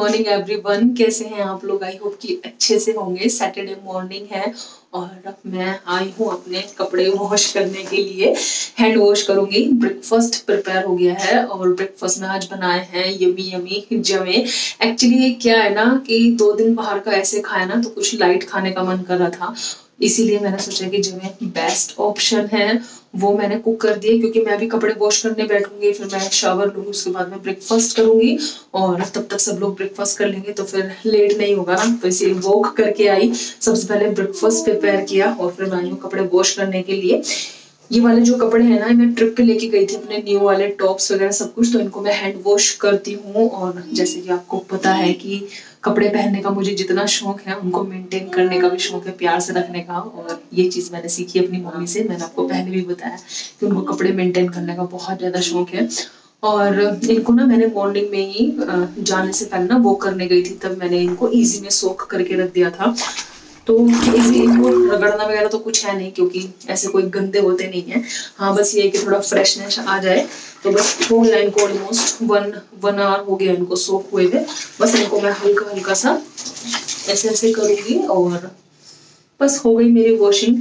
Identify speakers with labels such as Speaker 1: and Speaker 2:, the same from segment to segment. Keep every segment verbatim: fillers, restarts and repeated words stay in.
Speaker 1: Morning everyone, कैसे हैं आप लोग? आई होप कि अच्छे से होंगे। सैटरडे मॉर्निंग है और मैं आई हूँ अपने कपड़े वॉश करने के लिए। हैंड वॉश करूंगी। ब्रेकफास्ट प्रिपेयर हो गया है और ब्रेकफास्ट में आज बनाए हैं यमी यमी जमे। एक्चुअली क्या है ना कि दो दिन बाहर का ऐसे खाया ना तो कुछ लाइट खाने का मन कर रहा था, इसीलिए मैंने सोचा कि जमे बेस्ट ऑप्शन है। वो मैंने कुक कर दिए क्योंकि मैं भी कपड़े वॉश करने बैठूंगी, फिर मैं शावर लूंगी, उसके बाद मैं ब्रेकफास्ट करूंगी और तब तक सब लोग ब्रेकफास्ट कर लेंगे तो फिर लेट नहीं होगा ना। तो इसीलिए वॉक करके आई, सबसे पहले ब्रेकफास्ट प्रिपेयर किया और फिर मैं आई हूँ कपड़े वॉश करने के लिए। ये वाले जो कपड़े हैं ना, मैं ट्रिप पे लेके गई थी अपने न्यू वाले टॉप्स वगैरह सब कुछ, तो इनको मैं हैंड वॉश करती हूँ। और जैसे कि आपको पता है कि कपड़े पहनने का मुझे जितना शौक है उनको मेंटेन करने का भी शौक है, प्यार से रखने का। और ये चीज़ मैंने सीखी अपनी मम्मी से। मैंने आपको पहले भी बताया कि उनको कपड़े मेंटेन करने का बहुत ज़्यादा शौक है। और इनको ना मैंने मॉर्निंग में ही जाने से पहले ना वो करने गई थी, तब मैंने इनको ईजी में सोक करके रख दिया था। तो इजी इनको रगड़ना वगैरह तो कुछ है नहीं क्योंकि ऐसे कोई गंदे होते नहीं है। हाँ, बस ये कि थोड़ा फ्रेशनेस आ जाए। तो बस हो गया इनको ऑलमोस्ट वन वन आवर हो गया इनको सोक हुए हुए। बस इनको मैं हल्का हल्का सा ऐसे ऐसे करूँगी और बस हो गई मेरी वॉशिंग।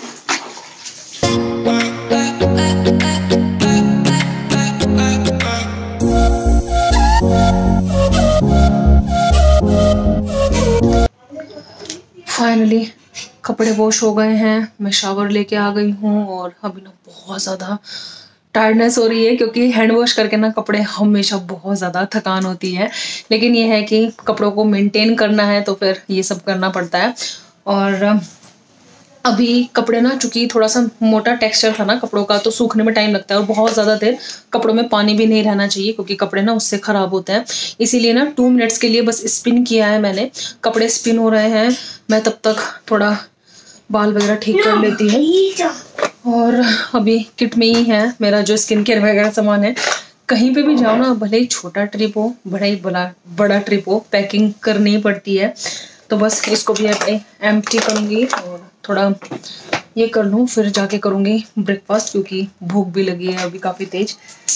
Speaker 1: फाइनली कपड़े वॉश हो गए हैं, मैं शावर लेके आ गई हूँ और अभी ना बहुत ज़्यादा टायर्डनेस हो रही है क्योंकि हैंड वॉश करके ना कपड़े हमेशा बहुत ज़्यादा थकान होती है। लेकिन ये है कि कपड़ों को मेंटेन करना है तो फिर ये सब करना पड़ता है। और अभी कपड़े ना, चूंकि थोड़ा सा मोटा टेक्सचर था ना कपड़ों का, तो सूखने में टाइम लगता है और बहुत ज़्यादा देर कपड़ों में पानी भी नहीं रहना चाहिए क्योंकि कपड़े ना उससे ख़राब होते हैं। इसीलिए ना टू मिनट्स के लिए बस स्पिन किया है मैंने। कपड़े स्पिन हो रहे हैं, मैं तब तक थोड़ा बाल वगैरह ठीक कर लेती हूँ। और अभी किट में ही है मेरा जो स्किन केयर वगैरह सामान है। कहीं पे भी जाओ ना, भले ही छोटा ट्रिप हो बड़ा ही बड़ा बड़ा ट्रिप हो, पैकिंग करनी पड़ती है। तो बस इसको भी एम्प्टी करूँगी और थोड़ा ये कर लूँ, फिर जाके करूँगी ब्रेकफास्ट क्योंकि भूख भी लगी है अभी काफ़ी तेज।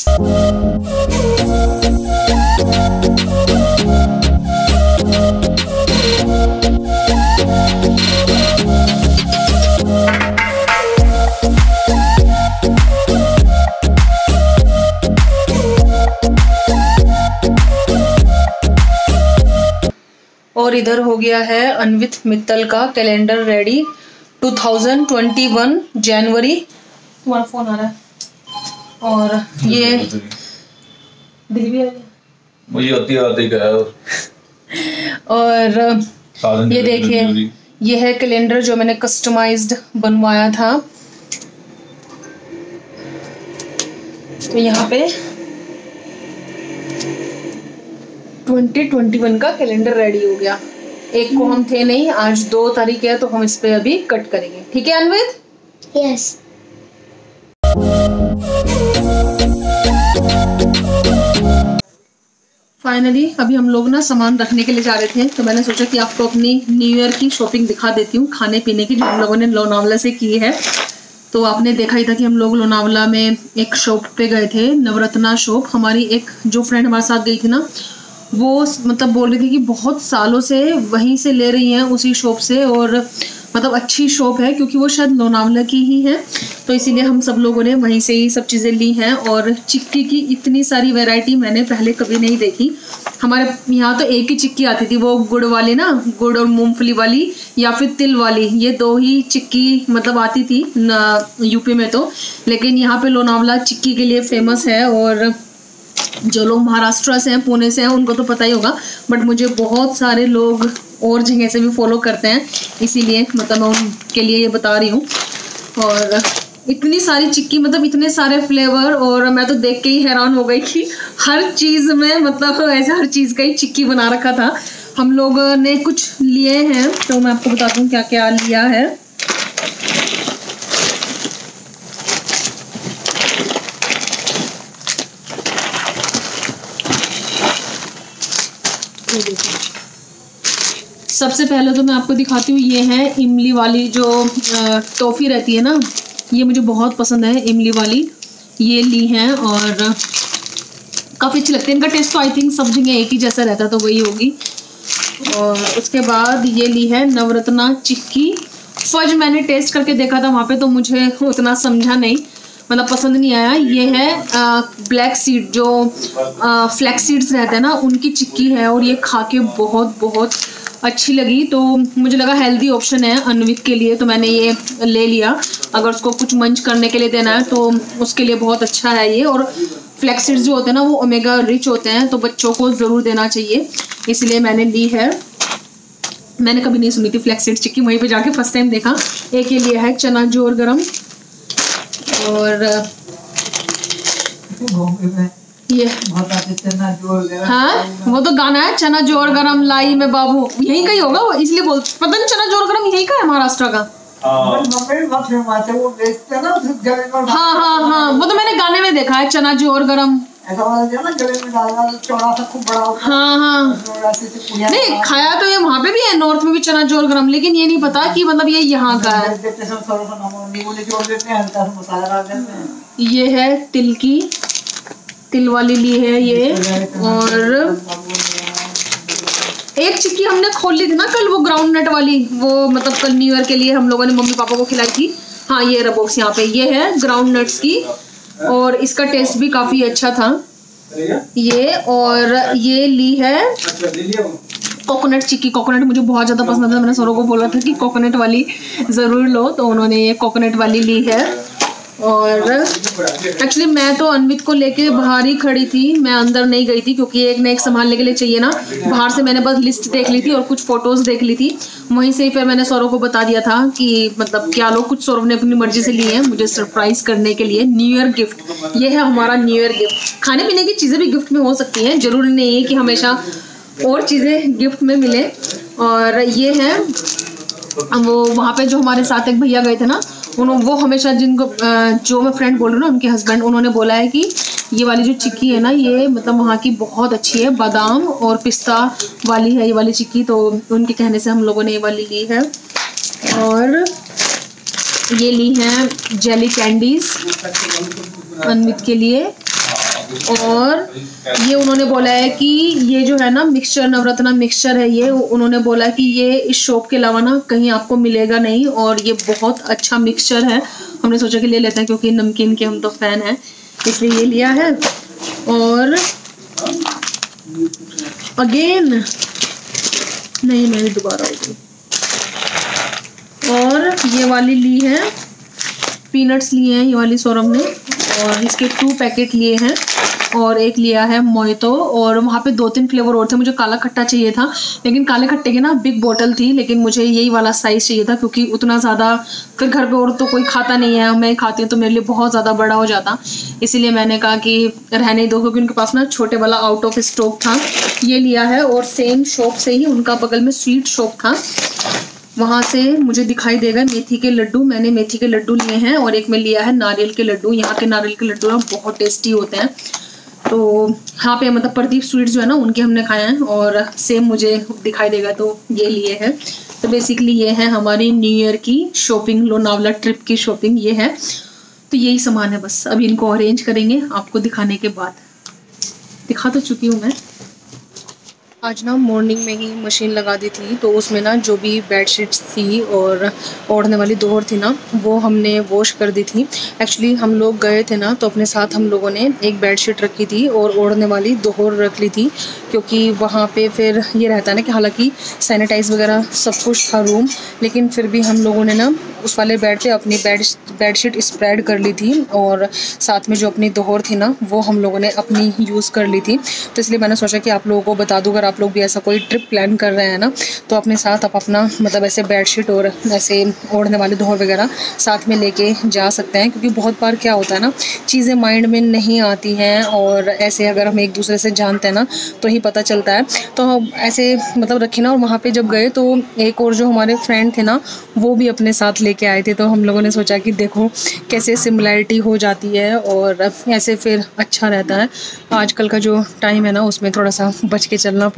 Speaker 1: और इधर हो गया है अन्वित मित्तल का calendar ready two thousand twenty one जनवरी। तुम्हारा फोन आ रहा है। और ये मुझे आती आती का और ये देखिए, ये है कैलेंडर जो मैंने कस्टमाइज्ड बनवाया था। तो यहाँ पे ट्वेंटी ट्वेंटी वन का कैलेंडर रेडी हो गया। एक को हम थे नहीं, आज दो तारीख है तो हम इस पे अभी कट करेंगे। ठीक है अनवित? यस। फाइनली अभी हम लोग ना सामान रखने के लिए जा रहे थे, तो मैंने सोचा कि आपको अपनी न्यू ईयर की शॉपिंग दिखा देती हूँ, खाने पीने की, जो हम लोगों ने लोनावला से की है। तो आपने देखा ही था कि हम लोग लोनावला में एक शॉप पे गए थे, नवरत्ना शॉप। हमारी एक जो फ्रेंड हमारे साथ गई थी ना, वो मतलब बोल रही थी कि बहुत सालों से वहीं से ले रही हैं, उसी शॉप से, और मतलब अच्छी शॉप है क्योंकि वो शायद लोनावला की ही है। तो इसीलिए हम सब लोगों ने वहीं से ही सब चीज़ें ली हैं। और चिक्की की इतनी सारी वैरायटी मैंने पहले कभी नहीं देखी। हमारे यहाँ तो एक ही चिक्की आती थी, वो गुड़ वाली ना, गुड़ और मूंगफली वाली या फिर तिल वाली, ये दो ही चिक्की मतलब आती थी यूपी में तो। लेकिन यहाँ पे लोनावला चिक्की के लिए फेमस है और जो लोग महाराष्ट्र से हैं, पुणे से हैं, उनको तो पता ही होगा, बट मुझे बहुत सारे लोग और जगह से भी फॉलो करते हैं, इसीलिए मतलब मैं उनके लिए ये बता रही हूँ। और इतनी सारी चिक्की, मतलब इतने सारे फ्लेवर, और मैं तो देख के ही हैरान हो गई कि हर चीज़ में मतलब ऐसे हर चीज़ का ही चिक्की बना रखा था। हम लोग ने कुछ लिए हैं तो मैं आपको बताती हूँ क्या क्या लिया है। सबसे पहले तो मैं आपको दिखाती हूँ, ये है इमली वाली जो टॉफ़ी रहती है ना, ये मुझे बहुत पसंद है इमली वाली, ये ली हैं। और काफ़ी अच्छी लगती है। इनका टेस्ट तो आई थिंक सब जगह एक ही जैसा रहता है, तो वही होगी। और उसके बाद ये ली है नवरत्ना चिक्की। फज मैंने टेस्ट करके देखा था वहाँ पे, तो मुझे उतना समझा नहीं, मतलब पसंद नहीं आया। ये है आ, ब्लैक सीड, जो फ्लैक्स सीड्स रहते हैं ना, उनकी चिक्की है और ये खा के बहुत बहुत अच्छी लगी। तो मुझे लगा हेल्दी ऑप्शन है अन्वित के लिए, तो मैंने ये ले लिया। अगर उसको कुछ मंच करने के लिए देना है तो उसके लिए बहुत अच्छा है ये। और फ्लैक्स सीड्स जो होते हैं ना वो ओमेगा रिच होते हैं, तो बच्चों को ज़रूर देना चाहिए, इसलिए मैंने ली है। मैंने कभी नहीं सुनी थी फ्लैक्स सीड चिक्की, वहीं पे जाके फर्स्ट टाइम देखा। एक ये लिया है चना जोर गरम, और ये चना जोर गरम। हाँ, वो तो गाना है, चना जोर गरम लाई में बाबू, यही का ही होगा वो, इसलिए बोल पता नहीं चना जोर गरम यही का है महाराष्ट्र का। हाँ हाँ हाँ, वो तो मैंने गाने में देखा है, चना जोर गरम ऐसा वाला ना गले में डालना, चौड़ा सा खूब बड़ा होता है। हाँ हाँ, नहीं खाया तो ये वहाँ पे भी है, नॉर्थ में भी चना जोर गरम, लेकिन ये नहीं पता कि मतलब ये यहाँ का है। ये है तिल की, तिल वाली ली है ये। और एक चिक्की हमने खोल ली थी ना कल, वो ग्राउंड नट वाली, वो मतलब कल न्यू ईयर के लिए हम लोगों ने मम्मी पापा को खिलाई थी। हाँ ये रहा बॉक्स यहाँ पे, ये है ग्राउंड नट्स की, और इसका टेस्ट भी काफी अच्छा था ये। और ये ली है कोकोनट चिक्की। कोकोनट मुझे बहुत ज़्यादा पसंद है, मैंने सरों को बोला था कि कोकोनट वाली ज़रूर लो, तो उन्होंने ये कोकोनट वाली ली है। और एक्चुअली मैं तो अन्वित को लेके बाहर ही खड़ी थी, मैं अंदर नहीं गई थी, क्योंकि एक ना एक संभालने के लिए चाहिए ना। बाहर से मैंने बस लिस्ट देख ली थी और कुछ फोटोज देख ली थी, वहीं से ही फिर मैंने सौरव को बता दिया था कि मतलब क्या लोग, कुछ सौरव ने अपनी मर्जी से लिए हैं मुझे सरप्राइज करने के लिए। न्यू ईयर गिफ्ट, ये है हमारा न्यू ईयर गिफ्ट। खाने पीने की चीज़ें भी गिफ्ट में हो सकती हैं, जरूरी नहीं है कि हमेशा और चीज़ें गिफ्ट में मिले। और ये है वो वहाँ पे जो हमारे साथ एक भैया गए थे ना, उन्होंने वो हमेशा जिनको जो मैं फ्रेंड बोल रही हूँ ना, उनके हस्बैंड, उन्होंने बोला है कि ये वाली जो चिक्की है ना, ये मतलब वहाँ की बहुत अच्छी है, बादाम और पिस्ता वाली है ये वाली चिक्की, तो उनके कहने से हम लोगों ने ये वाली ली है। और ये ली है जेली कैंडीज अन्वित के लिए। और ये उन्होंने बोला है कि ये जो है ना मिक्सचर, नवरत्ना मिक्सचर है ये, उन्होंने बोला कि ये इस शॉप के अलावा ना कहीं आपको मिलेगा नहीं, और ये बहुत अच्छा मिक्सचर है। हमने सोचा कि ले लेते हैं, क्योंकि नमकीन के हम तो फैन हैं, इसलिए ये लिया है। और अगेन नहीं, मैं दोबारा होगी। और ये वाली ली है, पीनट्स लिए हैं ये वाली सौरभ ने, और इसके टू पैकेट लिए हैं, और एक लिया है मोइतो। और वहाँ पे दो तीन फ्लेवर और थे, मुझे काला खट्टा चाहिए था, लेकिन काले खट्टे की ना बिग बोतल थी, लेकिन मुझे यही वाला साइज़ चाहिए था, क्योंकि उतना ज़्यादा फिर घर पे और तो कोई खाता नहीं है, मैं खाती हूँ तो मेरे लिए बहुत ज़्यादा बड़ा हो जाता, इसीलिए मैंने कहा कि रहने दो, क्योंकि उनके पास ना छोटे वाला आउट ऑफ स्टॉक था। ये लिया है, और सेम शॉप से ही उनका बगल में स्वीट शॉप था, वहाँ से मुझे दिखाई देगा मेथी के लड्डू, मैंने मेथी के लड्डू लिए हैं। और एक में लिया है नारियल के लड्डू, यहाँ के नारियल के लड्डू ना बहुत टेस्टी होते हैं, तो यहाँ पे मतलब प्रदीप स्वीट्स जो है ना उनके हमने खाए हैं, और सेम मुझे दिखाई देगा, तो ये लिए हैं। तो बेसिकली ये है हमारी न्यू ईयर की शॉपिंग, लोनावला ट्रिप की शॉपिंग ये है। तो यही सामान है, बस अभी इनको अरेंज करेंगे आपको दिखाने के बाद। दिखा तो चुकी हूँ मैं। आज ना मॉर्निंग में ही मशीन लगा दी थी, तो उसमें ना जो भी बेडशीट्स थी और ओढ़ने वाली दोहर थी ना, वो हमने वॉश कर दी थी। एक्चुअली हम लोग गए थे ना, तो अपने साथ हम लोगों ने एक बेडशीट रखी थी और ओढ़ने वाली दोहर रख ली थी, क्योंकि वहाँ पे फिर ये रहता है ना कि हालांकि सैनिटाइज वगैरह सब कुछ था रूम, लेकिन फिर भी हम लोगों ने ना उस वाले बेड पे अपनी बेड बेडशीट स्प्रेड कर ली थी, और साथ में जो अपनी दोहर थी ना वो हम लोगों ने अपनी यूज़ कर ली थी। तो इसलिए मैंने सोचा कि आप लोगों को बता दूँ, अगर आप लोग भी ऐसा कोई ट्रिप प्लान कर रहे हैं ना, तो अपने साथ आप अपना मतलब ऐसे बेडशीट और ऐसे ओढ़ने वाली दोहर वगैरह साथ में लेके जा सकते हैं, क्योंकि बहुत बार क्या होता है ना, चीज़ें माइंड में नहीं आती हैं, और ऐसे अगर हम एक दूसरे से जानते हैं ना तो ही पता चलता है। तो हम ऐसे मतलब रखे ना, और वहाँ पे जब गए तो एक और जो हमारे फ्रेंड थे ना वो भी अपने साथ लेके आए थे, तो हम लोगों ने सोचा कि देखो कैसे सिमिलैरिटी हो जाती है, और ऐसे फिर अच्छा रहता है। आजकल का जो टाइम है ना उसमें थोड़ा सा बच के चलना पड़ता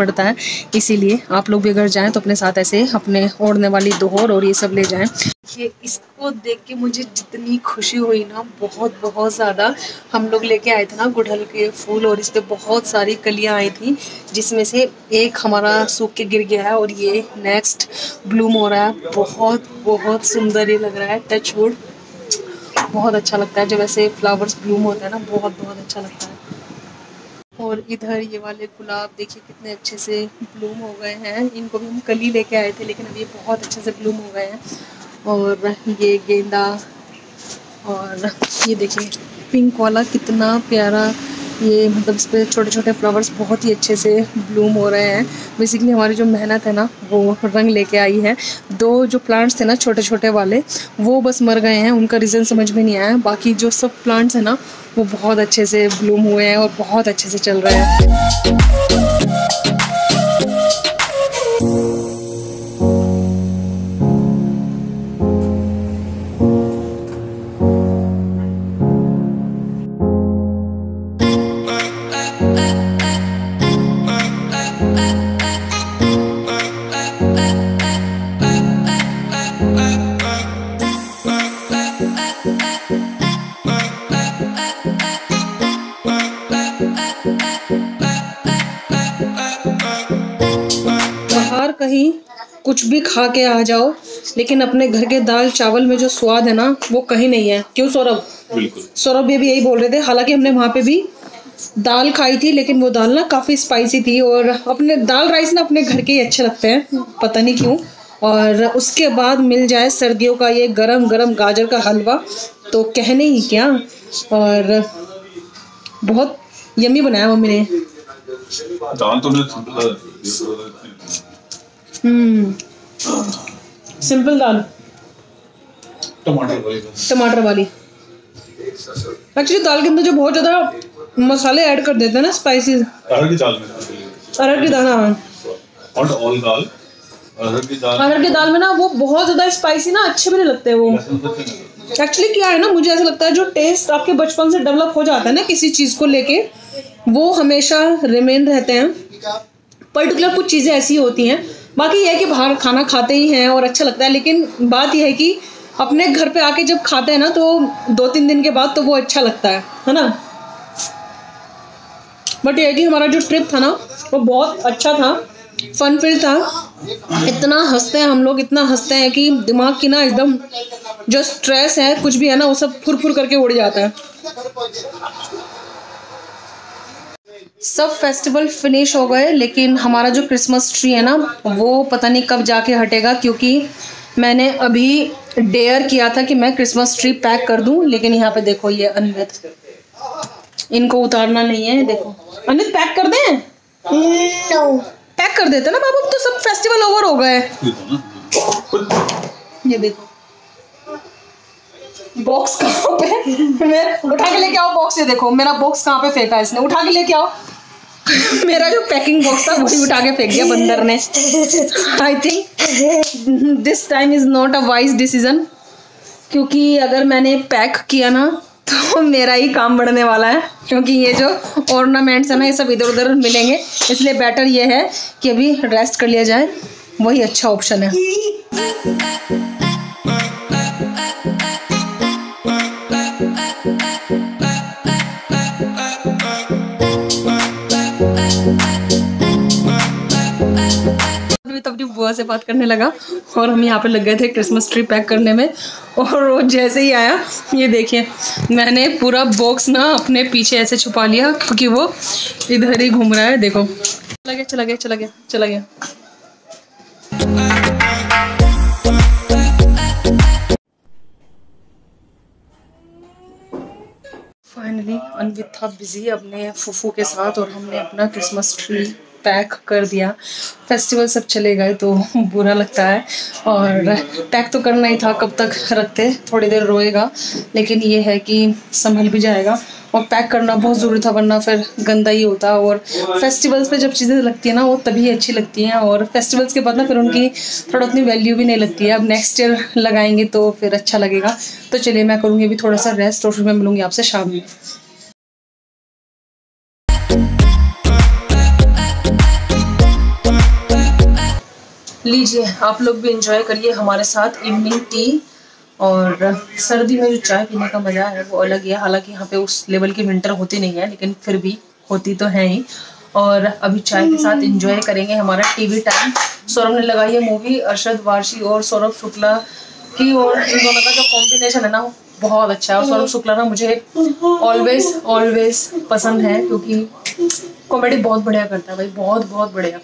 Speaker 1: पड़ता है, इसीलिए आप लोग भी अगर जाएं तो अपने साथ ऐसे अपने ओढ़ने वाली दोहर और ये सब ले जाएं। ये इसको देख के मुझे जितनी खुशी हुई ना, बहुत बहुत ज़्यादा। हम लोग लेके आए थे ना गुड़हल के फूल और इस पर बहुत सारी कलियां आई थी, जिसमें से एक हमारा सूख के गिर गया है और ये नेक्स्ट ब्लूम हो रहा है। बहुत बहुत सुंदर ये लग रहा है, टच वुड। बहुत अच्छा लगता है जब ऐसे फ्लावर्स ब्लूम होते हैं ना, बहुत बहुत अच्छा लगता है। और इधर ये वाले गुलाब देखिए कितने अच्छे से ब्लूम हो गए हैं। इनको भी हम कल ही लेके आए थे, लेकिन अब ये बहुत अच्छे से ब्लूम हो गए हैं। और ये गेंदा, और ये देखिए पिंक वाला कितना प्यारा, ये मतलब इस पर छोटे छोटे फ्लावर्स बहुत ही अच्छे से ब्लूम हो रहे हैं। बेसिकली हमारी जो मेहनत है ना वो रंग लेके आई है। दो जो प्लांट्स थे ना छोटे छोटे वाले, वो बस मर गए हैं, उनका रीज़न समझ में नहीं आया। बाकी जो सब प्लांट्स हैं ना वो बहुत अच्छे से ब्लूम हुए हैं और बहुत अच्छे से चल रहे हैं। बाहर कहीं कुछ भी खा के आ जाओ, लेकिन अपने घर के दाल चावल में जो स्वाद है ना वो कहीं नहीं है। क्यों सौरभ?
Speaker 2: बिल्कुल,
Speaker 1: सौरभ ये भी यही बोल रहे थे। हालांकि हमने वहाँ पे भी दाल खाई थी, लेकिन वो दाल ना काफ़ी स्पाइसी थी। और अपने दाल राइस ना अपने घर के ही अच्छे लगते हैं, पता नहीं क्यों। और उसके बाद मिल जाए सर्दियों का ये गरम गरम गाजर का हलवा, तो कहने ही क्या। और बहुत यम्मी बनाया मम्मी ने।
Speaker 2: दाल तो
Speaker 1: हम्म सिंपल दाल,
Speaker 2: टमाटर वाली
Speaker 1: टमाटर वाली। एक्चुअली दाल के अंदर जो बहुत ज़्यादा मसाले ऐड कर देते हैं ना, स्पाइसेस।
Speaker 2: अरहर की दाल में,
Speaker 1: अरहर की दाल, हाँ,
Speaker 2: नॉट ऑल दाल, अरहर की दाल।
Speaker 1: अरहर की दाल में ना वो बहुत ज़्यादा स्पाइसी ना अच्छे भी नहीं लगते वो। एक्चुअली क्या है ना, मुझे ऐसा लगता है जो टेस्ट आपके बचपन से डेवलप हो जाता है ना किसी चीज़ को लेके, वो हमेशा रिमेन रहते हैं। पर्टिकुलर कुछ चीज़ें ऐसी होती हैं। बाकी यह है कि बाहर खाना खाते ही हैं और अच्छा लगता है, लेकिन बात यह है कि अपने घर पे आके जब खाते हैं ना तो दो तीन दिन के बाद तो वो अच्छा लगता है है ना। बट ये है कि हमारा जो ट्रिप था ना वो बहुत अच्छा था, फन फिल था। इतना हंसते हैं हम लोग, इतना हंसते हैं कि दिमाग की ना एकदम जो स्ट्रेस है कुछ भी है ना वो सब फुर फुर करके उड़ जाता है। सब फेस्टिवल फिनिश हो गए, लेकिन हमारा जो क्रिसमस ट्री है ना वो पता नहीं कब जाके हटेगा, क्योंकि मैंने अभी डेयर किया था कि मैं क्रिसमस ट्री पैक कर दूं। लेकिन यहाँ पे देखो ये अनवित, इनको उतारना नहीं है। देखो अनवित, पैक कर दें? no. पैक कर देते ना बाबू, अब तो सब फेस्टिवल ओवर हो गए। ये देखो बॉक्स कहाँ पे, मैं उठा के लेके आओ बॉक्स। ये देखो मेरा बॉक्स कहाँ पे फेंका इसने, उठा के लेके आओ। मेरा जो पैकिंग बॉक्स था वही उठा के फेंक दिया बंदर ने। I think this time is not a wise decision, क्योंकि अगर मैंने पैक किया ना तो मेरा ही काम बढ़ने वाला है, क्योंकि ये जो ऑर्नामेंट्स है ना ये सब इधर उधर मिलेंगे। इसलिए बेटर ये है कि अभी रेस्ट कर लिया जाए, वही अच्छा ऑप्शन है। अपनी बुआ से बात करने लगा और हम यहाँ पे लग गए थे क्रिसमस ट्री पैक करने में। और वो जैसे ही आया, ये देखिए मैंने पूरा बॉक्स ना अपने पीछे ऐसे छुपा लिया, क्योंकि वो इधर ही घूम रहा है। देखो चला गया चला गया चला गया चला गया। फाइनली अनवित था बिजी अपने फूफू के साथ और हमने अपना क्रिसमस ट्री पैक कर दिया। फेस्टिवल सब चले गए तो बुरा लगता है, और पैक तो करना ही था, कब तक रखते, थोड़ी देर रोएगा, लेकिन ये है कि संभल भी जाएगा। और पैक करना बहुत ज़रूरी था, वरना फिर गंदा ही होता। और फेस्टिवल्स पे जब चीज़ें लगती है ना वो तभी अच्छी लगती हैं, और फेस्टिवल्स के बाद ना फिर उनकी थोड़ा उतनी वैल्यू भी नहीं लगती है। अब नेक्स्ट ईयर लगाएंगे तो फिर अच्छा लगेगा। तो चलिए मैं करूँगी अभी थोड़ा सा रेस्ट और फिर मैं मिलूँगी आपसे शाम में। लीजिए आप लोग भी एंजॉय करिए हमारे साथ इवनिंग टी। और सर्दी में जो चाय पीने का मज़ा है वो अलग ही है। हालांकि यहाँ पे उस लेवल की विंटर होती नहीं है, लेकिन फिर भी होती तो है ही। और अभी चाय के साथ एंजॉय करेंगे हमारा टीवी टाइम। सौरभ ने लगाई है मूवी, अरशद वारसी और सौरभ शुक्ला की, और इन दोनों का जो कॉम्बिनेशन है ना बहुत अच्छा है। और सौरभ शुक्ला ना मुझे ऑलवेज ऑलवेज पसंद है, क्योंकि कॉमेडी बहुत बढ़िया करता है भाई, बहुत बहुत बढ़िया।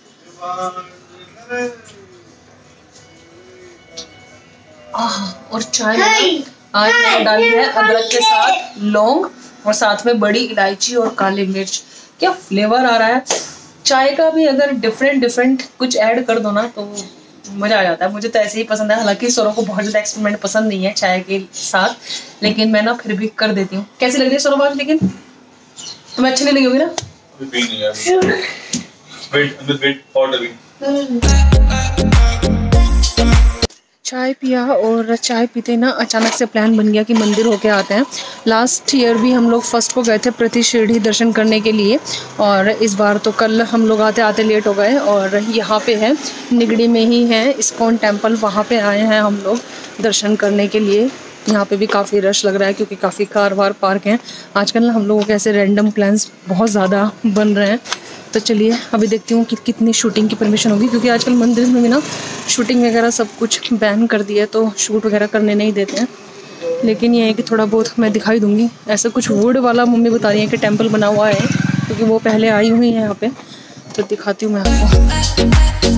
Speaker 1: और चाय आज मैंने डाली है अदरक के साथ लौंग और साथ में बड़ी इलायची और काली मिर्च। क्या फ्लेवर आ रहा है चाय का भी। अगर डिफरेंट डिफरेंट कुछ ऐड कर दो ना तो मज़ा आ जाता है। मुझे तो ऐसे ही पसंद है। हालांकि सौरभ को बहुत ज़्यादा एक्सपेरिमेंट पसंद नहीं है चाय के साथ, लेकिन मैं ना फिर भी कर देती हूँ। कैसी लग रही है सौरभ आज? लेकिन तुम्हें अच्छी नहीं लगी होगी ना? चाय पिया और चाय पीते ना अचानक से प्लान बन गया कि मंदिर होके आते हैं। लास्ट ईयर भी हम लोग फर्स्ट को गए थे प्रति शिरडी दर्शन करने के लिए, और इस बार तो कल हम लोग आते आते लेट हो गए। और यहाँ पे है निगड़ी में ही है इस्कॉन टेम्पल, वहाँ पे आए हैं हम लोग दर्शन करने के लिए। यहाँ पे भी काफ़ी रश लग रहा है क्योंकि काफ़ी कार वार पार्क हैं। आजकल ना हम लोगों के ऐसे रैंडम प्लान्स बहुत ज़्यादा बन रहे हैं। तो चलिए अभी देखती हूँ कि कितनी शूटिंग की परमिशन होगी, क्योंकि आजकल मंदिर में भी ना शूटिंग वगैरह सब कुछ बैन कर दिया है, तो शूट वगैरह करने नहीं देते हैं। लेकिन ये है कि थोड़ा बहुत मैं दिखाई दूँगी। ऐसा कुछ वुड वाला मम्मी बता रही है कि टेम्पल बना हुआ है, क्योंकि वो पहले आई हुई है यहाँ पे, तो दिखाती हूँ मैं आपको।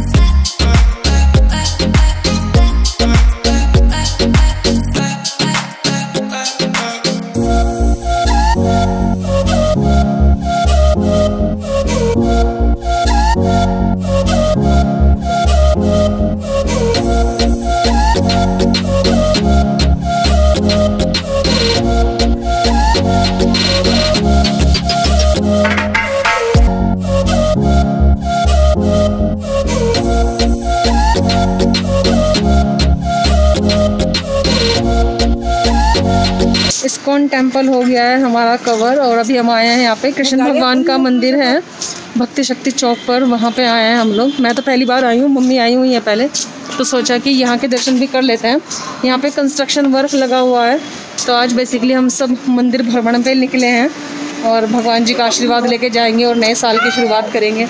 Speaker 1: इस्कॉन टेम्पल हो गया है हमारा कवर, और अभी हम आए हैं यहाँ पे कृष्ण भगवान का मंदिर है भक्ति शक्ति चौक पर, वहाँ पे आए हैं हम लोग। मैं तो पहली बार आई हूँ, मम्मी आई हुई है पहले, तो सोचा कि यहाँ के दर्शन भी कर लेते हैं। यहाँ पे कंस्ट्रक्शन वर्क लगा हुआ है, तो आज बेसिकली हम सब मंदिर भ्रमण पे निकले हैं और भगवान जी का आशीर्वाद लेके जाएंगे और नए साल की शुरुआत करेंगे।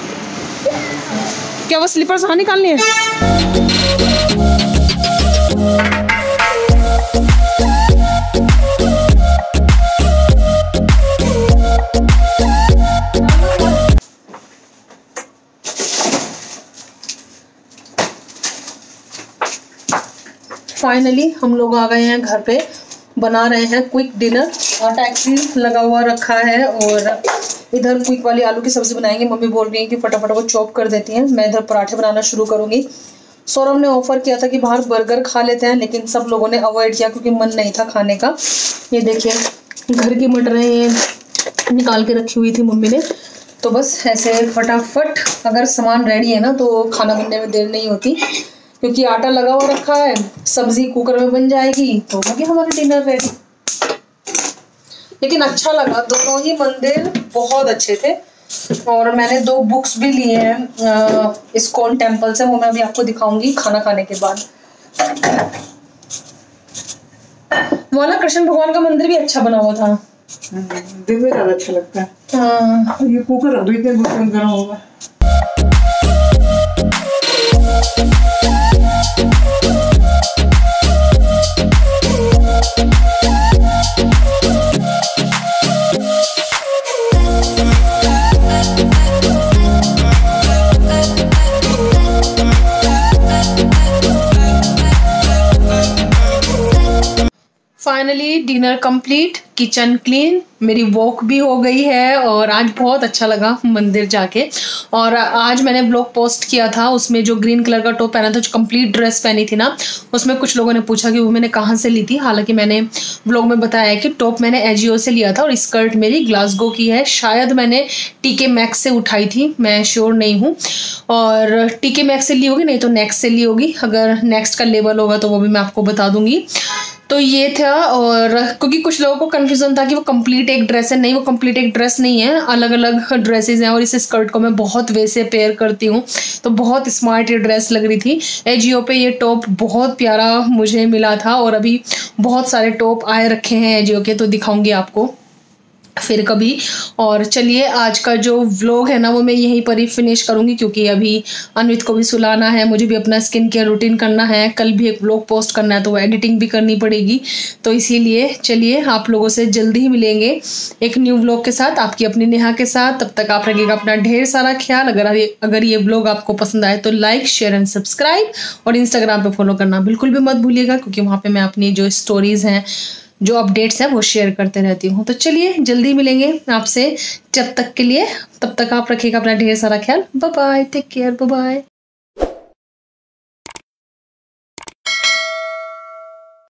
Speaker 1: क्या वो स्लीपर्स वहाँ निकालनी है? फाइनली हम लोग आ गए हैं घर पे, बना रहे हैं क्विक डिनर। आटा एक्चुअली लगा हुआ रखा है और इधर क्विक वाली आलू की सब्जी बनाएंगे। मम्मी बोल रही है कि फटाफट वो चॉप कर देती हैं, मैं इधर पराठे बनाना शुरू करूंगी। सौरभ ने ऑफर किया था कि बाहर बर्गर खा लेते हैं, लेकिन सब लोगों ने अवॉइड किया क्योंकि मन नहीं था खाने का। ये देखिए घर की मटरें निकाल के रखी हुई थी मम्मी ने, तो बस ऐसे फटाफट अगर सामान रेडी है ना तो खाना बनने में देर नहीं होती, क्योंकि आटा लगा हुआ रखा है, सब्जी कुकर में बन जाएगी, तो होगी हमारा डिनर रेडी। लेकिन अच्छा लगा, दोनों ही मंदिर बहुत अच्छे थे। और मैंने दो बुक्स भी लिए हैं इस्कॉन टेम्पल से, वो मैं अभी आपको दिखाऊंगी खाना खाने के बाद। वो वाला कृष्ण भगवान का मंदिर भी अच्छा बना हुआ था,
Speaker 3: दिव्य ज्यादा अच्छा लगता है।
Speaker 1: हाँ
Speaker 3: ये कुकर अभी तक बर्तन गर्म होगा।
Speaker 1: Finally dinner complete, kitchen clean, मेरी वॉक भी हो गई है और आज बहुत अच्छा लगा मंदिर जाके। और आज मैंने ब्लॉग पोस्ट किया था, उसमें जो ग्रीन कलर का टॉप पहना था, जो कंप्लीट ड्रेस पहनी थी ना, उसमें कुछ लोगों ने पूछा कि वो मैंने कहाँ से ली थी। हालांकि मैंने ब्लॉग में बताया कि टॉप मैंने एजियो से लिया था और स्कर्ट मेरी ग्लासगो की है। शायद मैंने टीके मैक्स से उठाई थी, मैं श्योर नहीं हूँ। और टीके मैक्स से ली होगी, नहीं तो नेक्स्ट से ली होगी। अगर नेक्स्ट का लेबल होगा तो वो भी मैं आपको बता दूंगी। तो ये था, और क्योंकि कुछ लोगों को कन्फ्यूजन था कि वो कंप्लीट एक ड्रेस है, नहीं वो कंप्लीट एक ड्रेस नहीं है, अलग अलग ड्रेसेस हैं। और इस स्कर्ट को मैं बहुत वैसे पेयर करती हूँ, तो बहुत स्मार्ट ये ड्रेस लग रही थी। एजियो पे ये टॉप बहुत प्यारा मुझे मिला था, और अभी बहुत सारे टॉप आए रखे हैं एजियो के, तो दिखाऊंगी आपको फिर कभी। और चलिए आज का जो व्लॉग है ना वो मैं यहीं पर ही फिनिश करूंगी, क्योंकि अभी अन्वित को भी सुलाना है, मुझे भी अपना स्किन केयर रूटीन करना है, कल भी एक व्लॉग पोस्ट करना है, तो वो एडिटिंग भी करनी पड़ेगी। तो इसीलिए चलिए आप लोगों से जल्दी ही मिलेंगे एक न्यू व्लॉग के साथ, आपकी अपनी नेहा के साथ। तब तक आप रखिएगा अपना ढेर सारा ख्याल। अगर अगर ये व्लॉग आपको पसंद आए तो लाइक शेयर एंड सब्सक्राइब, और इंस्टाग्राम पर फॉलो करना बिल्कुल भी मत भूलिएगा, क्योंकि वहाँ पर मैं अपनी जो स्टोरीज़ हैं, जो अपडेट्स हैं वो शेयर करते रहती हूँ। तो चलिए जल्दी मिलेंगे आपसे, जब तक के लिए तब तक आप रखिएगा अपना ढेर सारा ख्याल। Bye bye, take care, bye bye.